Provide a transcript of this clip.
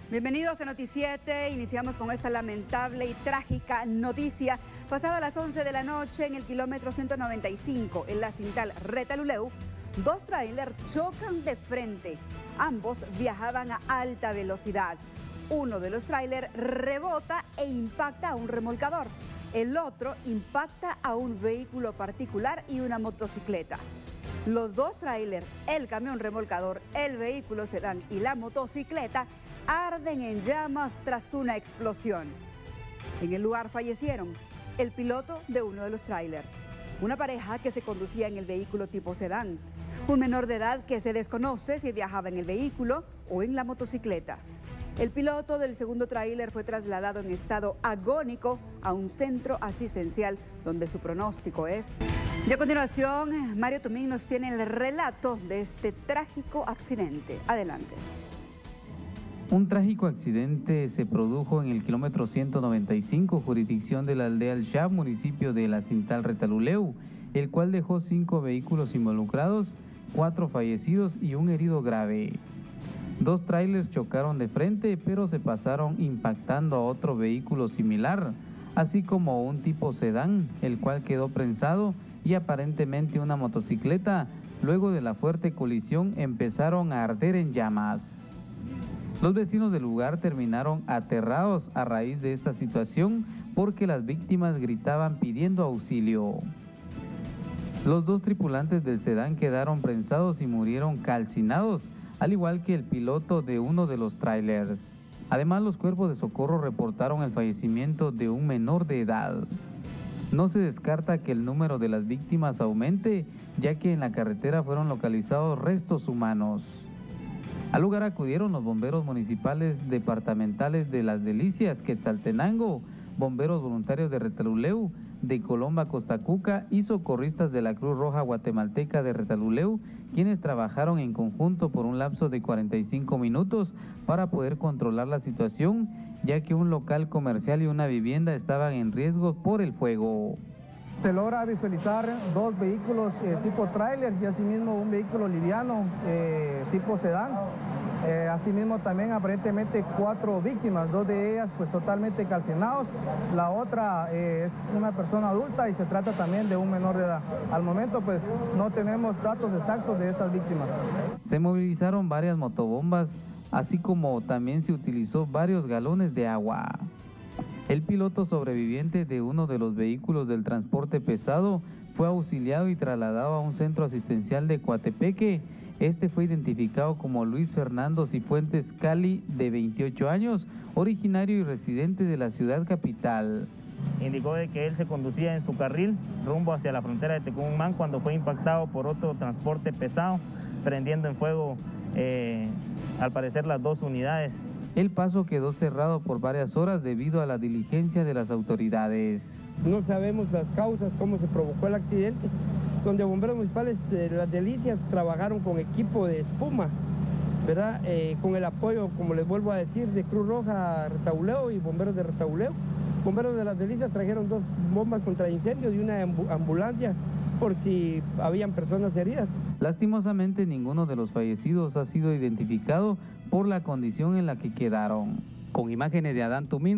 Bienvenidos a Noticiete. Iniciamos con esta lamentable y trágica noticia. Pasada las 11 de la noche en el kilómetro 195 en la Cintal Retalhuleu, dos trailers chocan de frente. Ambos viajaban a alta velocidad. Uno de los trailers rebota e impacta a un remolcador. El otro impacta a un vehículo particular y una motocicleta. Los dos trailers, el camión remolcador, el vehículo sedán y la motocicleta arden en llamas tras una explosión. En el lugar fallecieron el piloto de uno de los trailers, una pareja que se conducía en el vehículo tipo sedán, un menor de edad que se desconoce si viajaba en el vehículo o en la motocicleta. El piloto del segundo tráiler fue trasladado en estado agónico a un centro asistencial donde su pronóstico es. Y a continuación, Mario Tumín nos tiene el relato de este trágico accidente. Adelante. Un trágico accidente se produjo en el kilómetro 195, jurisdicción de la aldea El Chab, municipio de la Cintal Retalhuleu, el cual dejó 5 vehículos involucrados, 4 fallecidos y un herido grave. Dos trailers chocaron de frente, pero se pasaron impactando a otro vehículo similar, así como un tipo sedán, el cual quedó prensado, y aparentemente una motocicleta. Luego de la fuerte colisión empezaron a arder en llamas. Los vecinos del lugar terminaron aterrados a raíz de esta situación porque las víctimas gritaban pidiendo auxilio. Los dos tripulantes del sedán quedaron prensados y murieron calcinados, al igual que el piloto de uno de los trailers. Además, los cuerpos de socorro reportaron el fallecimiento de un menor de edad. No se descarta que el número de las víctimas aumente, ya que en la carretera fueron localizados restos humanos. Al lugar acudieron los bomberos municipales departamentales de Las Delicias, Quetzaltenango, bomberos voluntarios de Retalhuleu, de Colomba, Costa Cuca y socorristas de la Cruz Roja Guatemalteca de Retalhuleu, quienes trabajaron en conjunto por un lapso de 45 minutos para poder controlar la situación, ya que un local comercial y una vivienda estaban en riesgo por el fuego. Se logra visualizar dos vehículos tipo tráiler y asimismo un vehículo liviano tipo sedán. Asimismo también aparentemente 4 víctimas, 2 de ellas pues totalmente calcinados. La otra es una persona adulta y se trata también de un menor de edad. Al momento pues no tenemos datos exactos de estas víctimas. Se movilizaron varias motobombas, así como también se utilizó varios galones de agua. El piloto sobreviviente de uno de los vehículos del transporte pesado fue auxiliado y trasladado a un centro asistencial de Coatepeque. Este fue identificado como Luis Fernando Cifuentes Cali, de 28 años, originario y residente de la ciudad capital. Indicó de que él se conducía en su carril rumbo hacia la frontera de Tecumán cuando fue impactado por otro transporte pesado, prendiendo en fuego, al parecer, las 2 unidades. El paso quedó cerrado por varias horas debido a la diligencia de las autoridades. No sabemos las causas, cómo se provocó el accidente, donde bomberos municipales de Las Delicias trabajaron con equipo de espuma, ¿verdad? Con el apoyo, como les vuelvo a decir, de Cruz Roja Retalhuleu y bomberos de Retalhuleu. Bomberos de Las Delicias trajeron 2 bombas contra incendios y una ambulancia por si habían personas heridas. Lastimosamente, ninguno de los fallecidos ha sido identificado por la condición en la que quedaron. Con imágenes de Adán Tumín.